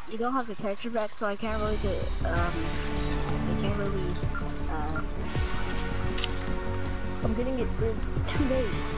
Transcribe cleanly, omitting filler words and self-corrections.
you don't have the texture pack, so I can't really get, I can't really, I'm getting it for 2 days.